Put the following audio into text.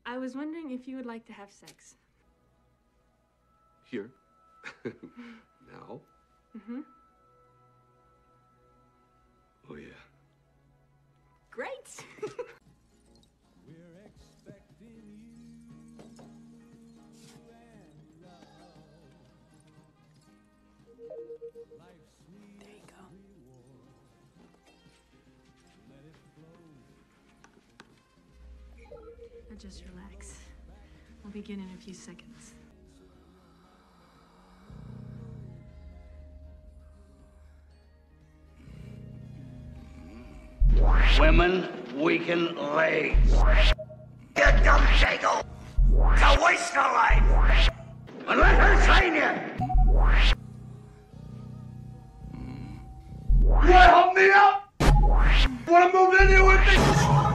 I was wondering if you would like to have sex. Here? Now? Mm-hmm. Oh, yeah. Great! We're expecting you and love. Life's sweet There you go. reward. Let it flow. Now just relax. We'll begin in a few seconds. Women weaken legs. You dumb shago! It's a waste of life! And let her train you! You wanna help me out? Wanna move in here with me?